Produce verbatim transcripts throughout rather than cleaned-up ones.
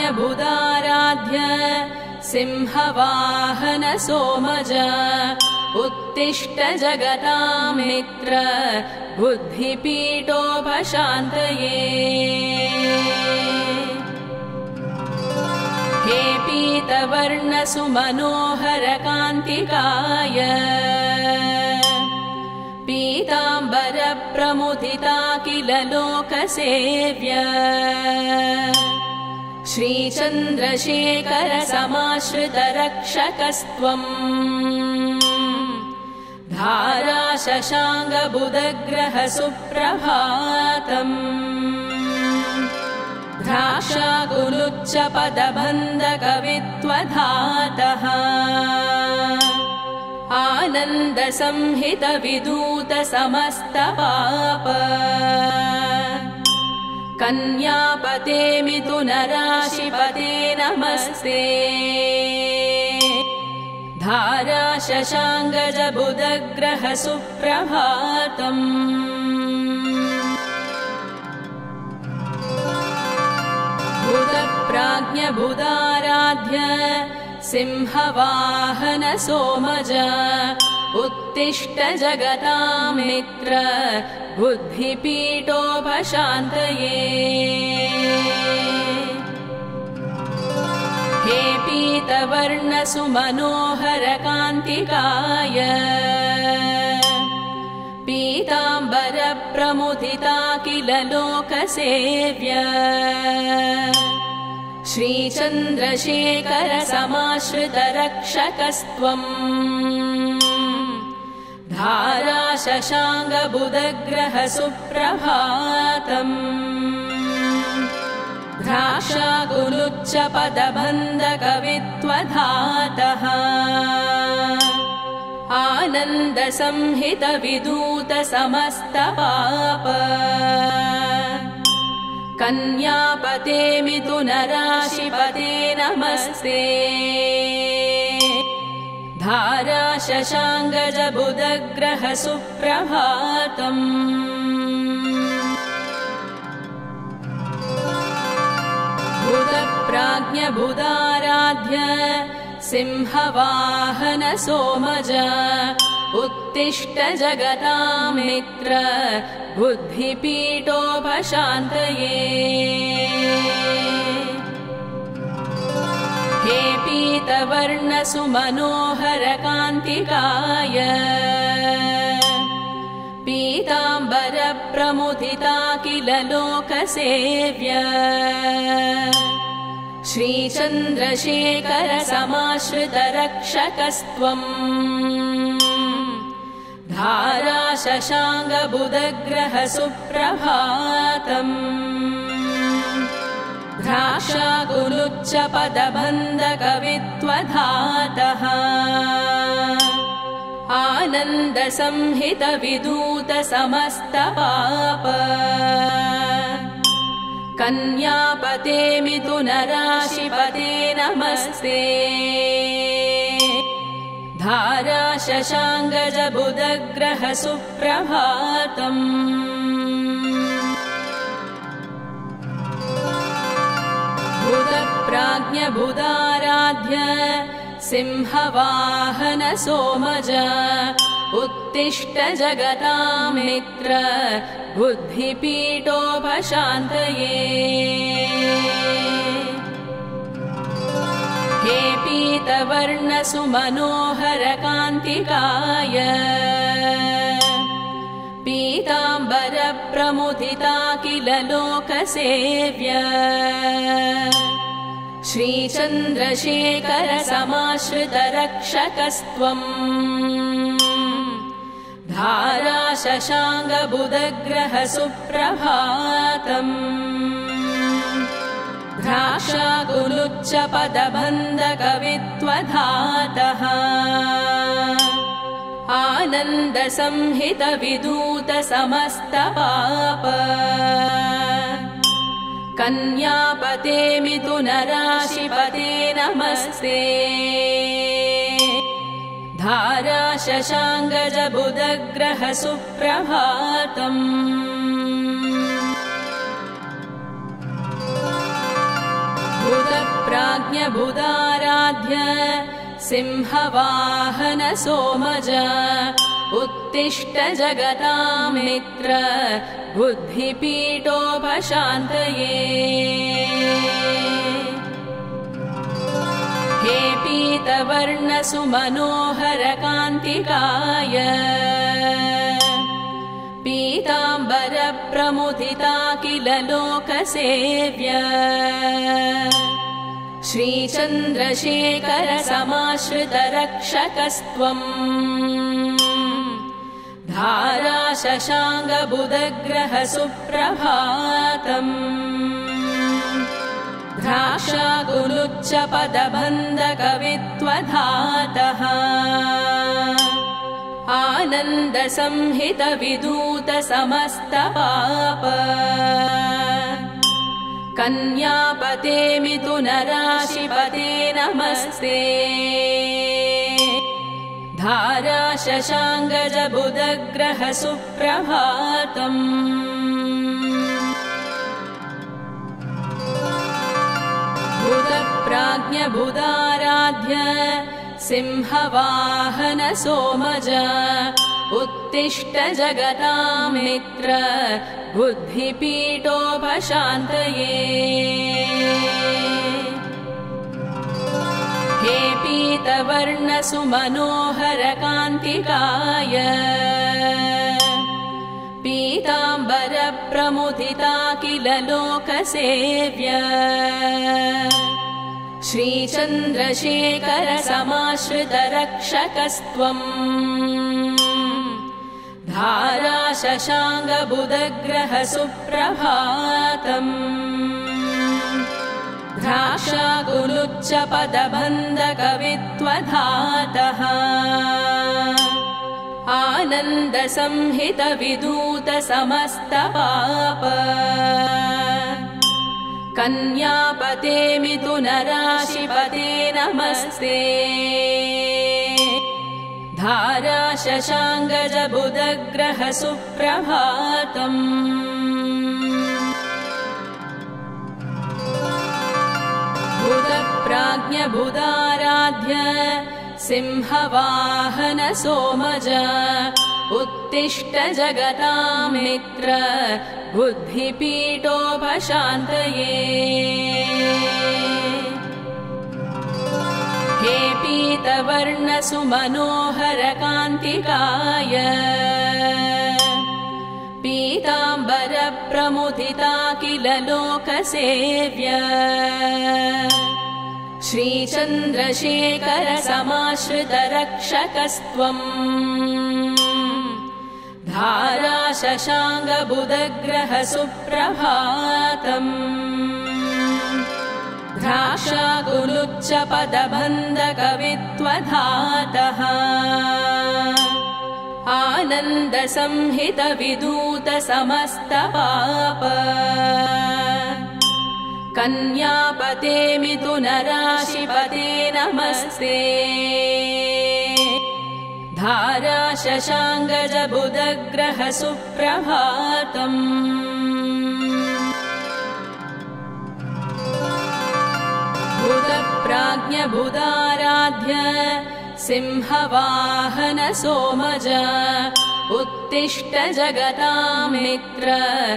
बुधाराध्य सिंहवाहन सोमज उत्तिष्ठ जगतां मित्र बुद्धिपीठोपशान्तये हे पीतवर्ण सुमनोहर कान्तिकाय पीताम्बर प्रमुदिता किल लोकसेव्य श्रीचन्द्रशेखर समाश्रित रक्षकस्त्वम् धारा शशाङ्क बुधग्रह सुप्रभातम् द्राक्षाकुलुच्च पदबन्ध कवित्वधातः आनन्द संहित विदूत समस्त पाप कन्यापते मिथुन राशिपते नमस्ते धारा शशाङ्कज बुधग्रह सुप्रभातम् बुधप्राज्ञ बुधाराध्य सिंहवाहन सोमज उत्तिष्ठ जगतां मित्र बुद्धिपीठोपशान्तये हे पीतवर्ण सुमनोहर कान्तिकाय पीताम्बर प्रमुदिता किल लोकसेव्य श्रीचन्द्रशेखर समाश्रित रक्षकस्त्वम् धारा शशाङ्क बुधग्रह सुप्रभातम् द्राक्षाकुलुच्च पदबन्ध कवित्वधातः आनन्द संहित विदूत समस्त पाप कन्यापते मिथुन राशिपते नमस्ते धारा शशाङ्कज बुधग्रह सुप्रभातम् बुधप्राज्ञ बुधाराध्य सिंहवाहन सोमज उत्तिष्ठ जगतां मित्र बुद्धिपीठोपशान्तये हे पीतवर्ण सुमनोहर कान्तिकाय पीताम्बर प्रमुदिता किल लोकसेव्य श्रीचन्द्रशेखर समाश्रित रक्षकस्त्वम् धारा शशाङ्क बुधग्रह सुप्रभातम् द्राक्षाकुलुच्च पदबन्ध कवित्वधातः आनन्द संहित विदूत समस्त पाप कन्यापते मिथुन राशिपते नमस्ते धारा शशाङ्कज बुधग्रह सुप्रभातम् बुधप्राज्ञ बुधाराध्य सिंहवाहन सोमज उत्तिष्ठ जगतां मित्र बुद्धिपीठोपशान्तये हे पीतवर्ण सुमनोहर कान्तिकाय पीताम्बर प्रमुदिता किल लोकसेव्य श्रीचन्द्रशेखर समाश्रित रक्षकस्त्वम् धारा शशाङ्क बुधग्रह सुप्रभातम् द्राक्षाकुलुच्च पदबन्ध कवित्वधातः आनन्द संहित विदूत समस्त पाप कन्यापते मिथुन राशिपते नमस्ते धारा शशाङ्कज बुधग्रह सुप्रभातम् बुधप्राज्ञबुधाराध्य सिंहवाहन सोमज उत्तिष्ठ जगतां मित्र बुद्धिपीठोपशान्तये हे पीतवर्णसुमनोहरकान्तिकाय पीताम्बरप्रमुदिता किल लोकसेव्य श्रीचन्द्रशेखर समाश्रितरक्षकस्त्वम् धाराशशाङ्गबुधग्रह सुप्रभातम् द्राक्षाकुलुच्चपदबन्धकवित्वधातः आनन्दसंहितविदूत समस्तपाप कन्यापते मिथुनराशिपते नमस्ते धाराशशाङ्गज बुधग्रह सुप्रभातम् बुधप्राज्ञबुधाराध्य सिंहवाहन सोमज उत्तिष्ठ जगतां मित्र बुद्धिपीठोपशान्तये हे पीतवर्णसुमनोहरकान्तिकाय पीताम्बरप्रमुदिता किल लोकसेव्य श्रीचन्द्रशेखर समाश्रितरक्षकस्त्वम् धाराशशाङ्गबुधग्रह सुप्रभातम् द्राक्षाकुलुच्चपदबन्धकवित्वधातः आनन्दसंहितविदूत समस्तपाप कन्यापते मिथुनराशिपते नमस्ते धाराशशाङ्गज बुधग्रह सुप्रभातम् बुधप्राज्ञबुधाराध्य सिंहवाहन सोमज उत्तिष्ठ जगतां मित्र बुद्धिपीठोपशान्तये हे पीतवर्णसुमनोहरकान्तिकाय पीताम्बरप्रमुदिता किल लोकसेव्य श्रीचन्द्रशेखर समाश्रितरक्षकस्त्वम् धाराशशाङ्गबुधग्रह सुप्रभातम् द्राक्षाकुलुच्चपदबन्धकवित्वधातः आनन्दसंहितविदूत समस्तपाप कन्यापते मिथुनराशिपते नमस्ते धाराशशाङ्गज बुधग्रह सुप्रभातम् बुधप्राज्ञबुधाराध्य सिंहवाहन सोमज उत्तिष्ठ जगतां मित्र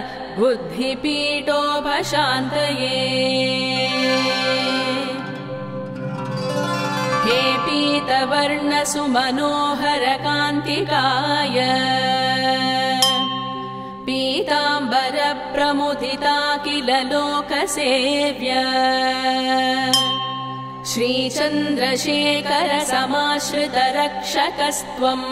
बुद्धिपीठोपशान्तये हे पीतवर्णसुमनोहरकान्तिकाय पीताम्बरप्रमुदिता किल लोकसेव्य श्रीचन्द्रशेखर समाश्रितरक्षकस्त्वम्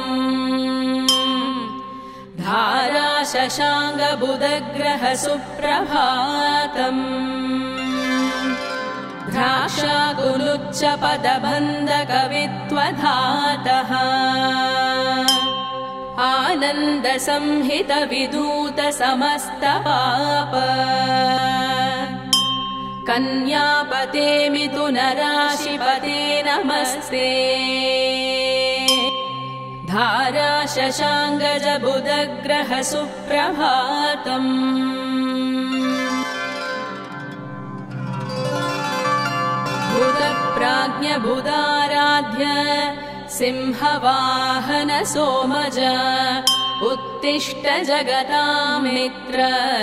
धाराशशाङ्गबुधग्रह सुप्रभातम् द्राक्षाकुलुच्चपदबन्धकवित्वधातः आनन्दसंहितविदूत समस्तपाप कन्यापते मिथुनराशिपते नमस्ते धाराशशाङ्गज बुधग्रह सुप्रभातम् बुधप्राज्ञबुधाराध्य सिंहवाहन सोमज उत्तिष्ठ जगतामित्र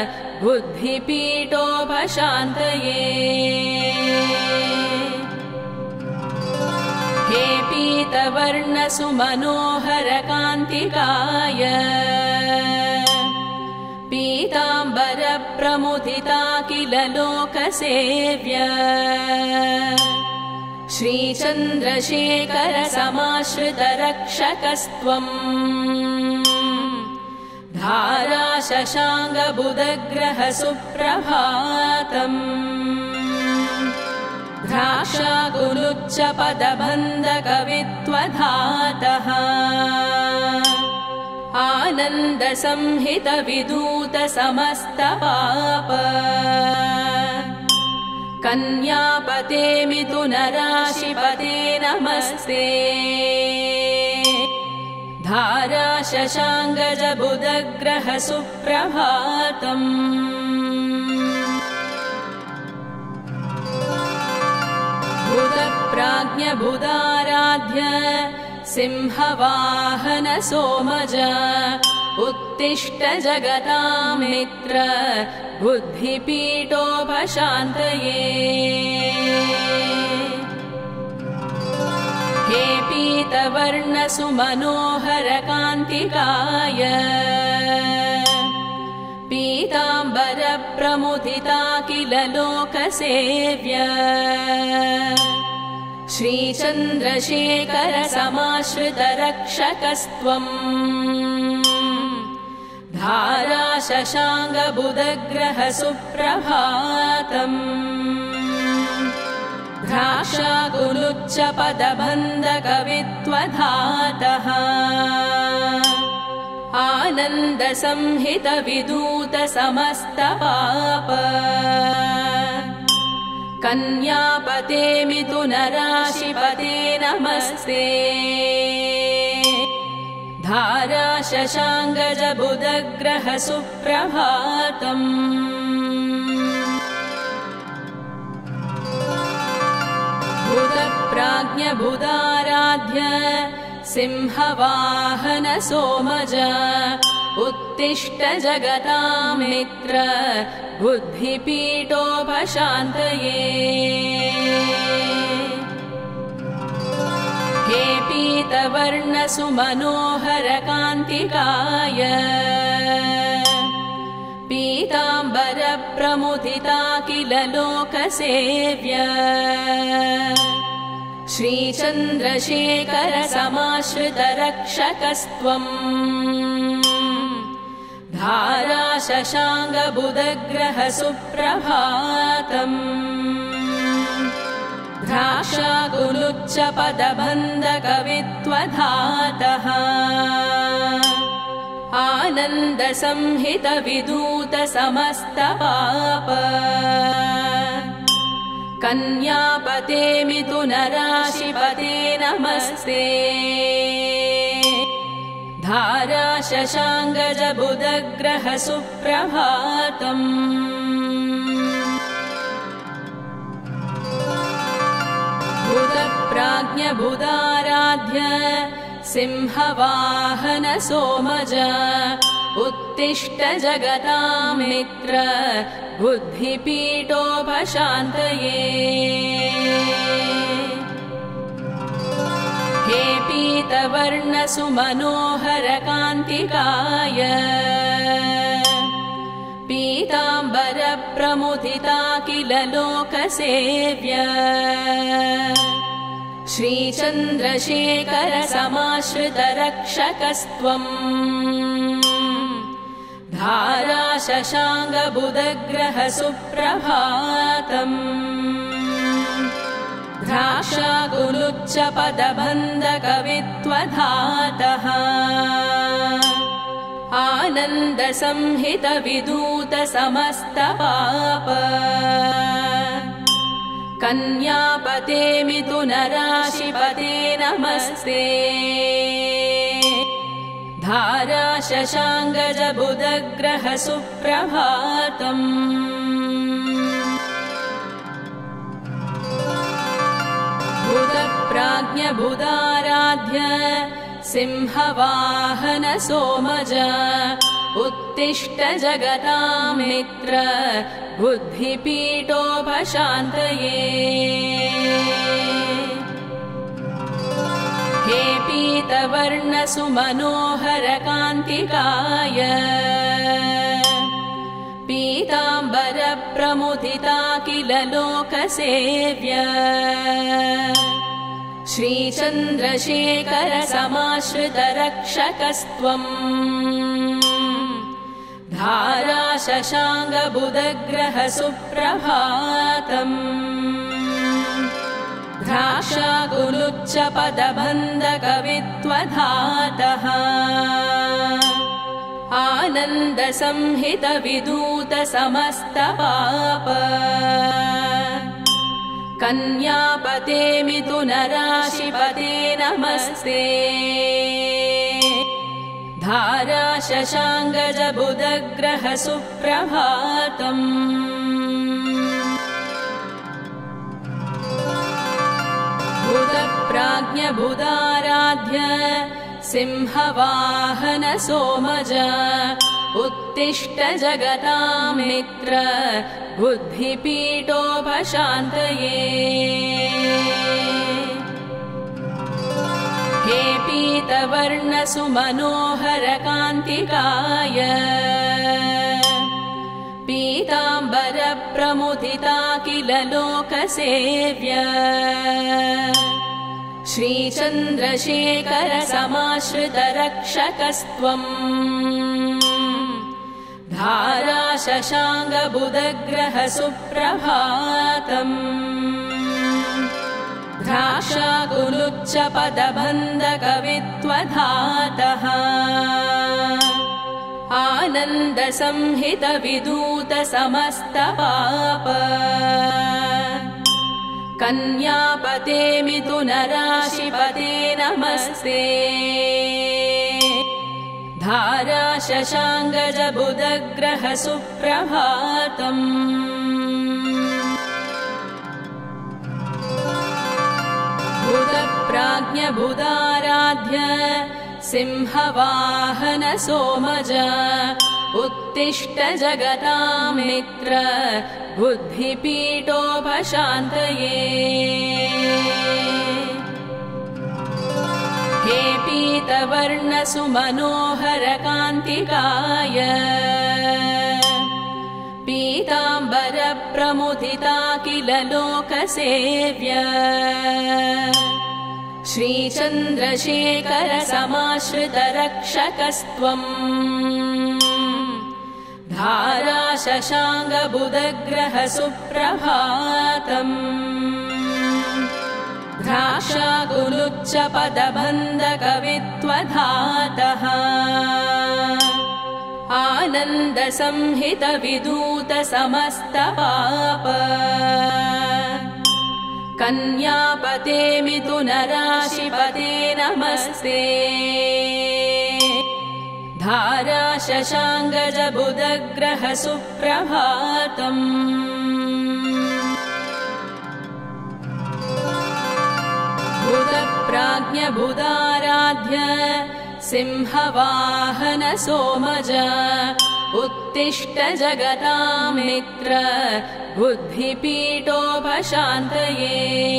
बुद्धिपीठोपशान्तये हे पीतवर्णसुमनोहर कान्तिकाय पीताम्बर प्रमुदिता किल लोकसेव्य श्रीचन्द्रशेखर समाश्रित रक्षकस्त्वम् धाराशशाङ्ग बुधग्रह सुप्रभातम् द्राक्षाकुलुच्च पदबन्ध कवित्वधातः आनन्द संहित विदूत समस्त पाप कन्यापते मिथुन राशिपते नमस्ते धारा शशाङ्गज बुधग्रह सुप्रभातम् बुधप्राज्ञबुधाराध्य सिंहवाहन सोमज उत्तिष्ठ जगतामित्र बुद्धिपीठोपशान्तये हे पीतवर्णसुमनोहर कान्तिकाय पीताम्बर प्रमुदिता किल लोकसेव्य श्रीचन्द्रशेखर समाश्रित रक्षकस्त्वम् धाराशशाङ्ग बुधग्रह सुप्रभातम् द्राक्षाकुलुच्च पदबन्ध कवित्वधातः आनन्द संहित विदूत समस्त पाप कन्यापते मिथुन राशिपते नमस्ते धारा शशाङ्गज बुधग्रह सुप्रभातम् बुधप्राज्ञबुधाराध्य सिंहवाहन सोमज उत्तिष्ठ जगतामित्र बुद्धिपीठोपशान्तये हे पीतवर्णसुमनोहर कान्तिकाय पीताम्बर प्रमुदिता किल लोकसेव्य श्रीचन्द्रशेखर समाश्रित रक्षकस्त्वम् धारा शशाङ्ग बुधग्रह सुप्रभातम् द्राक्षाकुलुच्च पदबन्ध कवित्वधातः आनन्द संहित विदूत समस्त पाप कन्यापते मिथुन राशिपते नमस्ते धारा शशाङ्गज बुधग्रह सुप्रभातम् बुधप्राज्ञबुधाराध्य सिंहवाहन सोमज उत्तिष्ठ जगतामित्र बुद्धिपीठोपशान्तये हे पीतवर्णसुमनोहर कान्तिकाय पीताम्बर प्रमुदिता किल लोकसेव्य श्रीचन्द्रशेखर समाश्रित रक्षकस्त्वम् धारा शशाङ्ग बुधग्रह सुप्रभातम् द्राक्षाकुलुच्च पदबन्ध कवित्वधातः आनन्द संहित विदूत समस्त पाप कन्यापते मिथुन राशिपते नमस्ते धारा शशाङ्गज बुधग्रह सुप्रभातम् बुधप्राज्ञबुधाराध्य सिंहवाहन सोमज उत्तिष्ठ जगतां मित्र बुद्धिपीठोपशान्तये हे पीतवर्ण सुमनोहर कान्तिकाय पीताम्बर प्रमुदिता किल लोकसेव्य श्रीचन्द्रशेखर समाश्रित रक्षकस्त्वम् धारा शशाङ्क बुधग्रह सुप्रभातम् द्राक्षाकुलुच्च पदबन्ध कवित्वधातः आनन्द संहित विदूत समस्त पाप कन्यापते मिथुन राशिपते नमस्ते धारा शशाङ्कज बुधग्रह सुप्रभातम् बुधप्राज्ञबुधाराध्य सिंहवाहन सोमज उत्तिष्ठ जगतां मित्र बुद्धिपीठोपशान्तये हे पीतवर्ण सुमनोहर कान्तिकाय पीताम्बर प्रमुदिता किल लोकसेव्य श्रीचन्द्रशेखर समाश्रित रक्षकस्त्वम् धारा शशाङ्क बुधग्रह सुप्रभातम् द्राक्षाकुलुच्च पदबन्ध कवित्वधातः आनन्द संहित विदूत समस्त पाप कन्यापते मिथुन राशिपते नमस्ते धारा शशाङ्कज बुधग्रह सुप्रभातम् बुधप्राज्ञबुधाराध्य सिंहवाहन सोमज उत्तिष्ठ जगतां मित्र बुद्धिपीठोपशान्तये हे पीतवर्ण सुमनोहर कान्तिकाय पीताम्बर प्रमुदिता किल लोकसेव्य श्रीचन्द्रशेखर समाश्रित रक्षकस्त्वम् धारा शशाङ्क बुधग्रह सुप्रभातम् द्राक्षाकुलुच्च पदबन्ध कवित्वधातः आनन्द संहित विदूत समस्त पाप कन्यापते मिथुन राशिपते नमस्ते धारा शशाङ्कज बुधग्रह सुप्रभातम् बुधप्राज्ञबुधाराध्य सिंहवाहन सोमज उत्तिष्ठ जगतां मित्र बुद्धिपीठोपशान्तये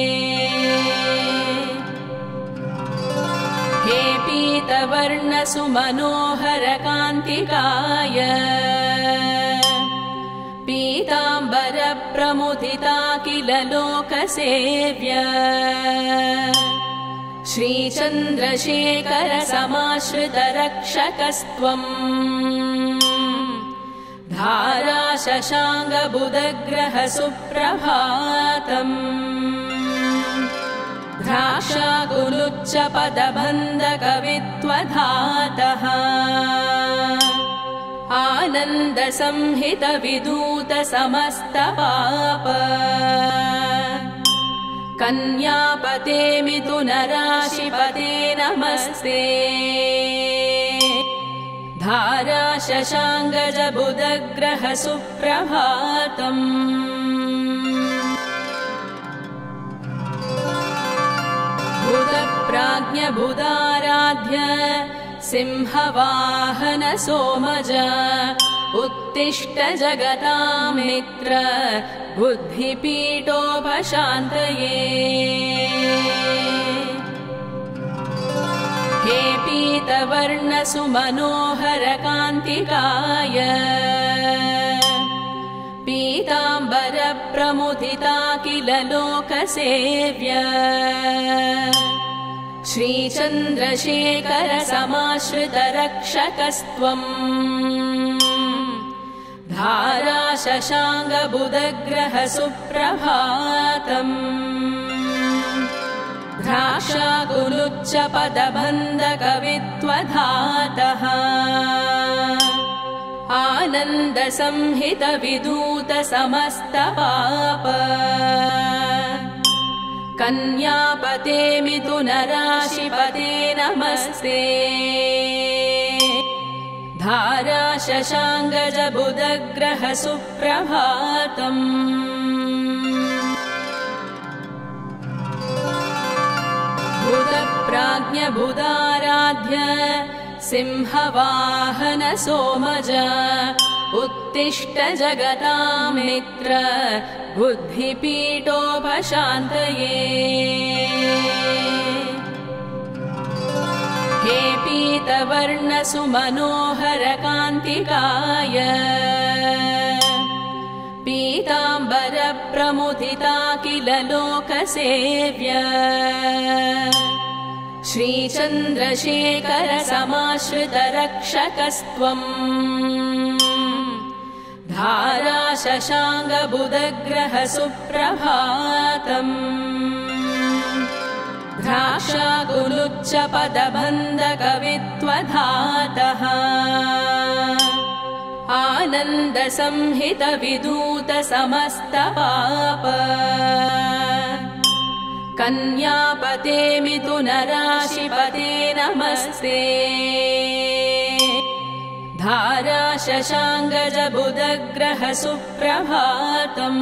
हे पीतवर्ण सुमनोहर कान्तिकाय पीताम्बर प्रमुदिता किल लोकसेव्य श्रीचन्द्रशेखर समाश्रित रक्षकस्त्वम् धारा शशाङ्क बुधग्रह सुप्रभातम् द्राक्षाकुलुच्च पदबन्ध कवित्वधातः आनन्द संहित विदूत समस्त पाप कन्यापते मिथुन राशिपते नमस्ते धारा शशाङ्कज बुधग्रह सुप्रभातम् बुधाराध्य सिंहवाहन सोमज उत्तिष्ठ जगतां मित्र बुद्धिपीठोपशान्तये हे पीतवर्ण सुमनोहर कान्तिकाय पीताम्बर प्रमुदिता किल लोकसेव्य श्रीचन्द्रशेखर समाश्रित रक्षकस्त्वम् धाराशशाङ्ग बुधग्रह सुप्रभातम् द्राक्षाकुलुच्च पदबन्ध कवित्वधातः आनन्द संहित विदूत समस्त पाप कन्यापते मिथुन राशिपते नमस्ते धारा शशाङ्गज बुधग्रह सुप्रभातम् बुधप्राज्ञ बुधाराध्य सिंहवाहन सोमज उत्तिष्ठ जगतां मित्र बुद्धिपीठोपशान्तये हे पीतवर्ण सुमनोहर कान्तिकाय पीताम्बर प्रमुदिता किल लोकसेव्य श्रीचन्द्रशेखर समाश्रित रक्षकस्त्वम् धारा शशाङ्ग बुधग्रह सुप्रभातम् द्राक्षाकुलुच्च पदबन्ध कवित्वधातः आनन्द संहित विदूत समस्त पाप कन्यापते मिथुन राशिपते नमस्ते धारा शशाङ्गज बुधग्रह सुप्रभातम्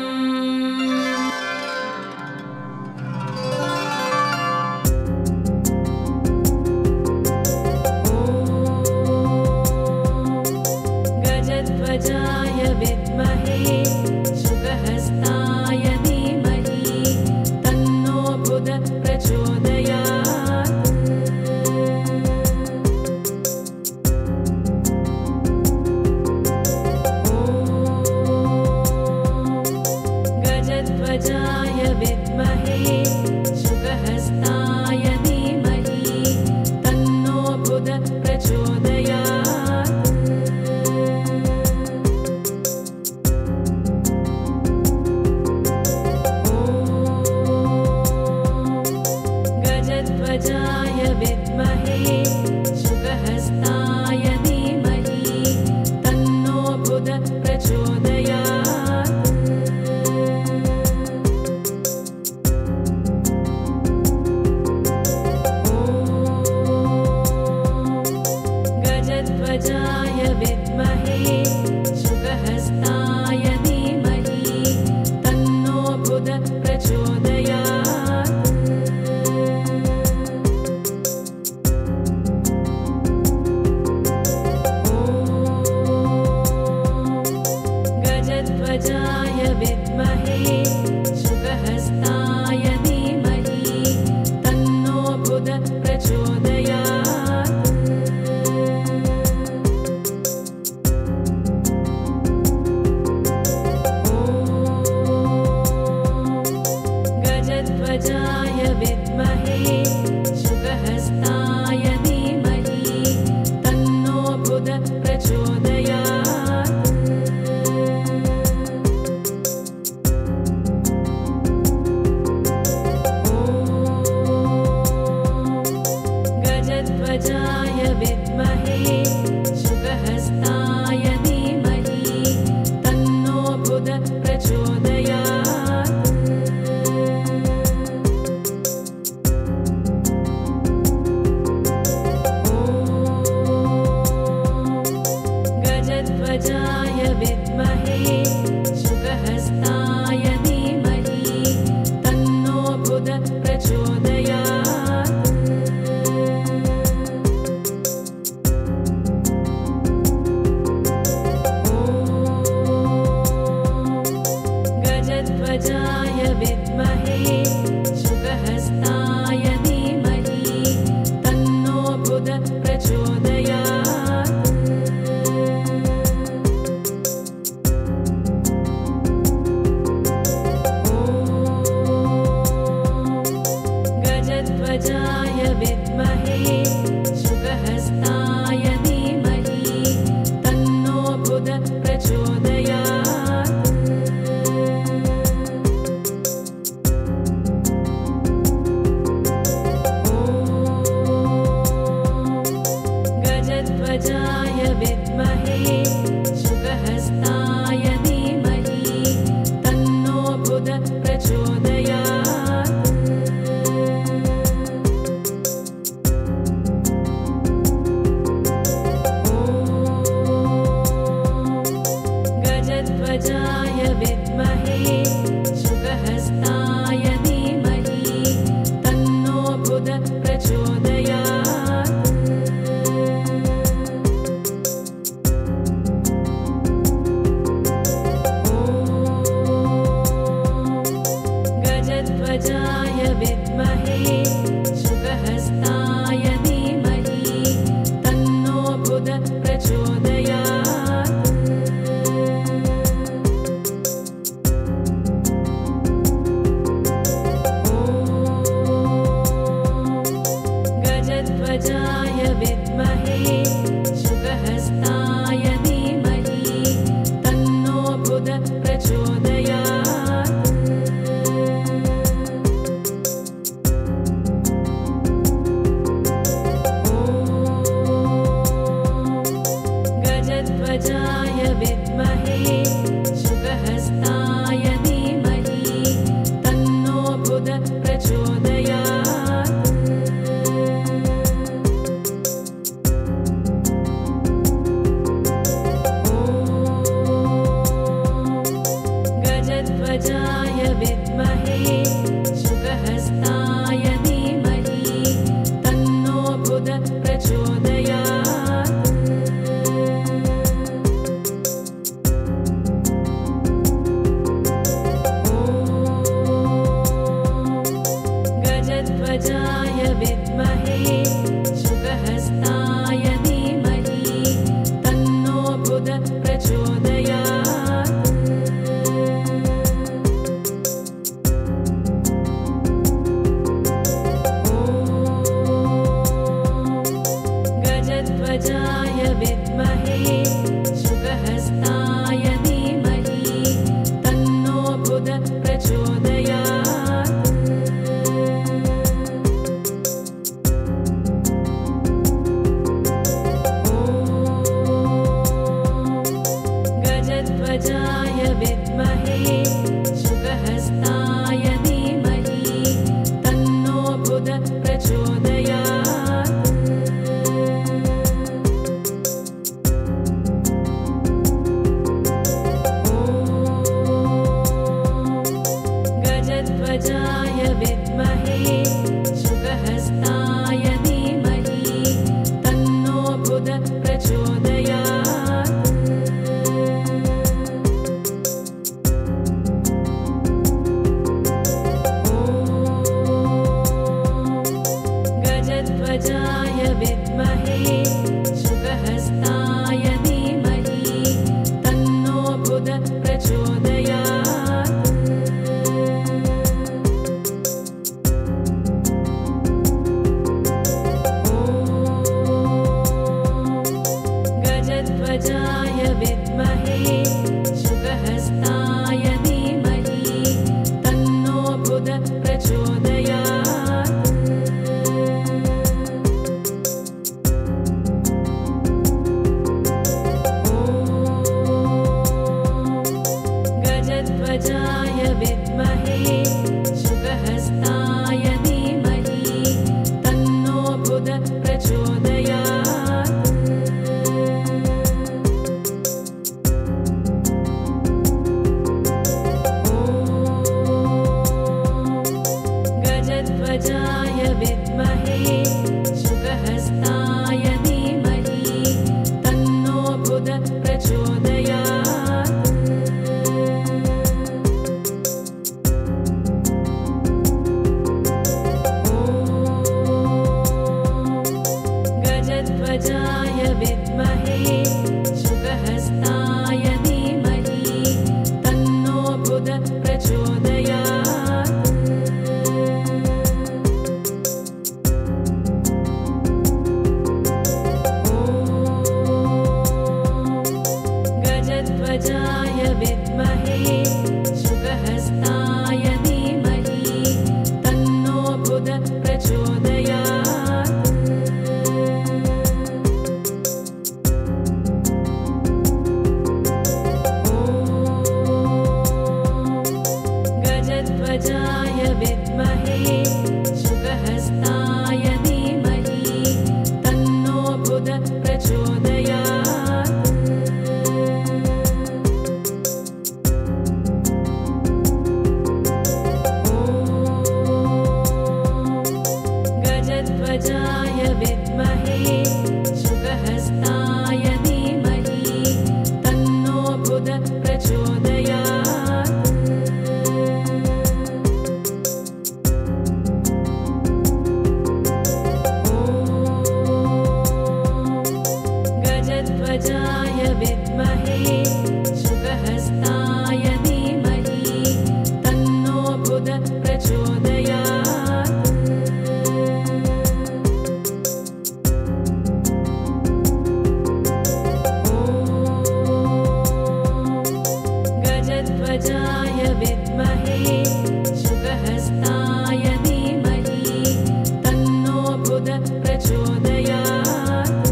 गजध्वजाय विद्महे शुकहस्ताय धीमहि तन्नो बुध प्रचोदयात् गजध्वजाय विद्महे शुकहस्ताय धीमहि तन्नो बुध प्रचोदयात् गजध्वजाय विद्महे शुकहस्ताय धीमहि तन्नो बुध प्रचोदयात् गजध्वजाय विद्महे शुकहस्ताय धीमहि तन्नो बुध प्रचोदयात् गजध्वजाय विद्महे शुकहस्ताय धीमहि तन्नो बुध प्रचोदयात् गजध्वजाय विद्महे शुकहस्ताय धीमहि तन्नो बुध प्रचोदयात् गजध्वजाय विद्महे शुकहस्ताय धीमहि तन्नो बुध प्रचोदयात् गजध्वजाय विद्महे शुकहस्ताय धीमहि तन्नो बुध प्रचोदयात् विद्महे शुकहस्ताय धीमहि तन्नो बुध प्रचोदयात्। गजध्वजाय विद्महे शुकहस्ताय धीमहि तन्नो बुध प्रचोदयात्। गजध्वजाय विद्महे शुकहस्ताय धीमहि तन्नो बुध प्रचोदयात्। गजध्वजाय विद्महे शुकहस्ताय धीमहि तन्नो बुध प्रचोदयात्। गजध्वजाय विद्महे शुकहस्ताय धीमहि तन्नो बुध प्रचोदयात्। गजध्वजाय विद्महे शुकहस्ताय धीमहि तन्नो बुध प्रचोदयात्। गजध्वजाय विद्महे शुकहस्ताय धीमहि तन्नो बुध प्रचोदयात्। गजध्वजाय विद्महे शुकहस्ताय धीमहि तन्नो बुध प्रचोदयात्। गजध्वजाय विद्महे शुकहस्ताय धीमहि तन्नो बुध प्रचोदयात्। गजध्वजाय विद्महे शुकहस्ताय धीमहि तन्नो बुध प्रचोदयात्। गजध्वजाय विद्महे शुकहस्ताय धीमहि तन्नो बुध प्रचोदयात्। गजध्वजाय विद्महे शुकहस्ताय धीमहि तन्नो बुध प्रचोदयात्। गजध्वजाय विद्महे शुकहस्ताय धीमहि तन्नो बुध प्रचोदयात्। गजध्वजाय विद्महे शुकहस्ताय धीमहि तन्नो बुध प्रचोदयात्। गजध्वजाय विद्महे शुकहस्ताय धीमहि तन्नो बुध प्रचोदयात्। गजध्वजाय विद्महे शुकहस्ताय धीमहि तन्नो बुध प्रचोदयात्। विद्महे शुकहस्ताय धीमहि तन्नो बुध प्रचोदयात्। गजध्वजाय विद्महे शुकहस्ताय धीमहि तन्नो बुध प्रचोदयात्।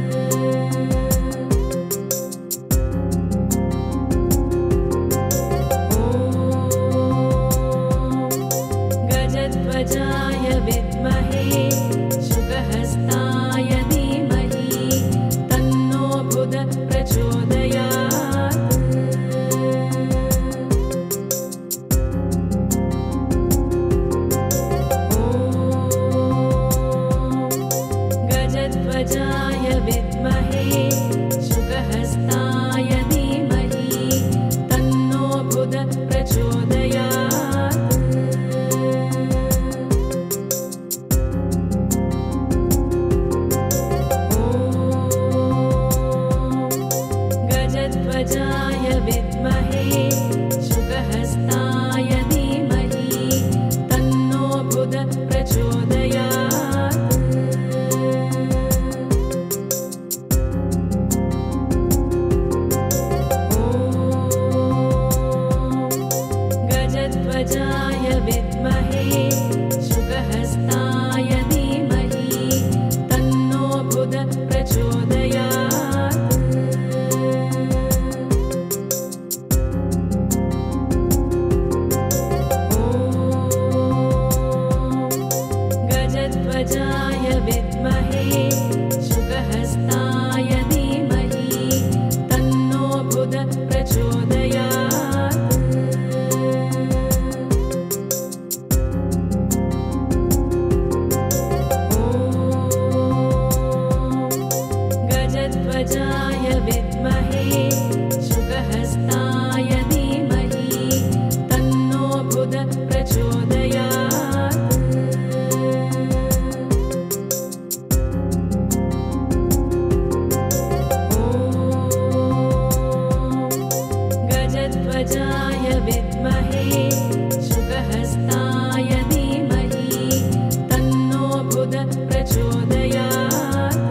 गजध्वजाय विद्महे शुकहस्ताय धीमहि तन्नो बुध प्रचोदयात्। गजध्वजाय विद्महे शुकहस्ताय धीमहि तन्नो बुध प्रचोदयात्। गजध्वजाय विद्महे शुकहस्ताय धीमहि तन्नो बुध प्रचोदयात्। गजध्वजाय विद्महे शुकहस्ताय धीमहि तन्नो बुध प्रचोदयात्। गजध्वजाय विद्महे शुकहस्ताय धीमहि तन्नो बुध प्रचोदयात्। गजध्वजाय विद्महे शुकहस्ताय धीमहि तन्नो बुध प्रचोदयात्। गजध्वजाय विद्महे शुकहस्ताय धीमहि तन्नो बुध प्रचोदयात्।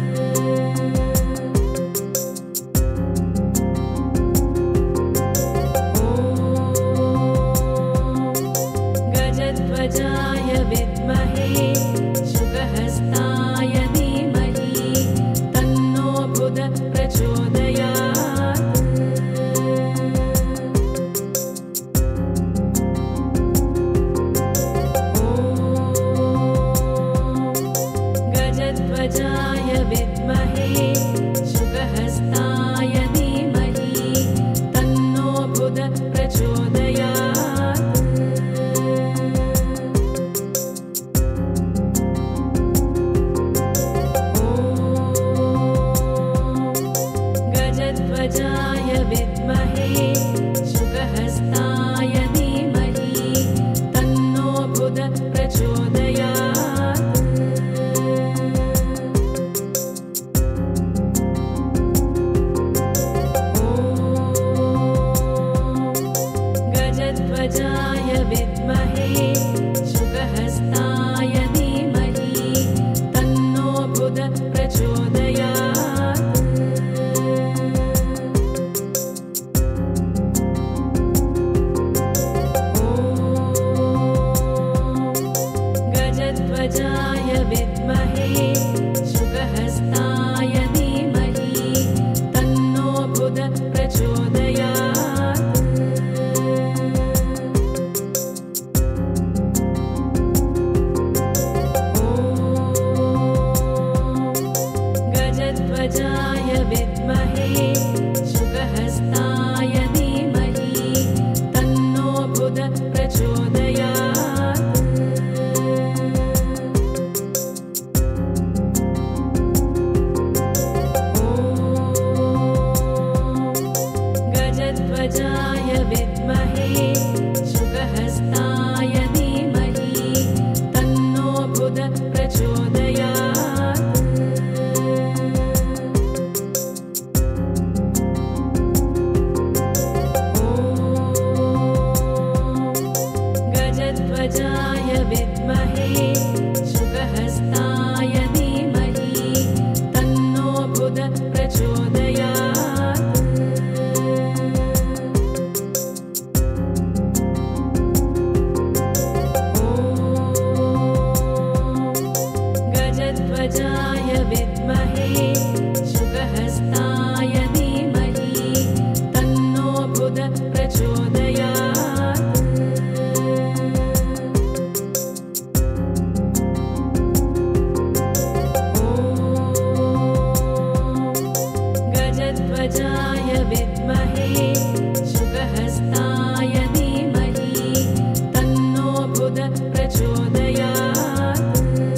गजध्वजाय विद्महे शुकहस्ताय धीमहि तन्नो बुध प्रचोदयात्। गजध्वजाय विद्महे शुकहस्ताय धीमहि तन्नो बुध प्रचोदयात्। गजध्वजाय विद्महे शुकहस्ताय धीमहि तन्नो बुध प्रचोदयात्। गजध्वजाय विद्महे शुकहस्ताय धीमहि तन्नो बुध प्रचोदयात्। गजध्वजाय विद्महे शुकहस्ताय धीमहि तन्नो बुध प्रचोदयात्।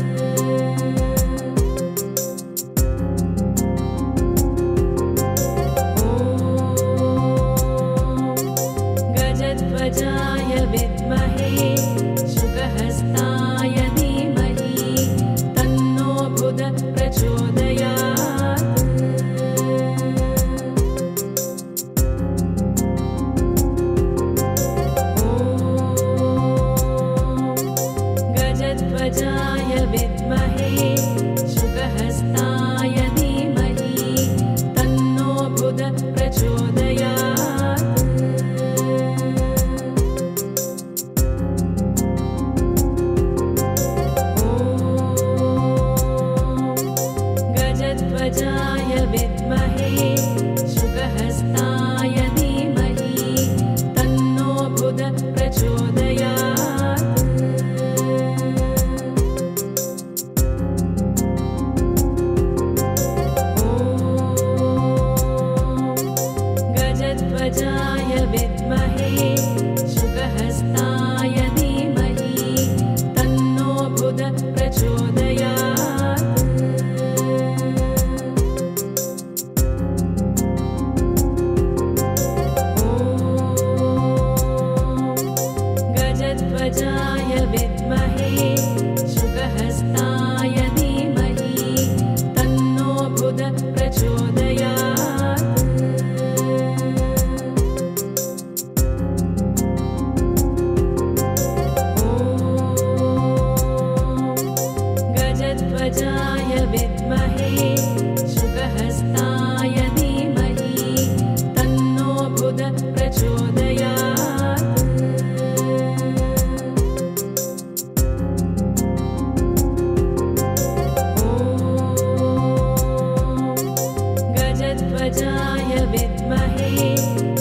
गजध्वजाय विद्महे शुकहस्ताय धीमहि तन्नो बुध प्रचोदयात्। गजध्वजाय विद्महे शुकहस्ताय धीमहि तन्नो बुध प्रचोदयात्। गजध्वजाय विद्महे शुकहस्ताय धीमहि तन्नो बुध प्रचोदयात्। गजध्वजाय विद्महे शुकहस्ताय धीमहि तन्नो बुध प्रचोदयात्। गजध्वजाय विद्महे शुकहस्ताय धीमहि तन्नो बुध प्रचोदयात्। गजध्वजाय विद्महे शुकहस्ताय धीमहि तन्नो बुध प्रचोदयात्। गजध्वजाय विद्महे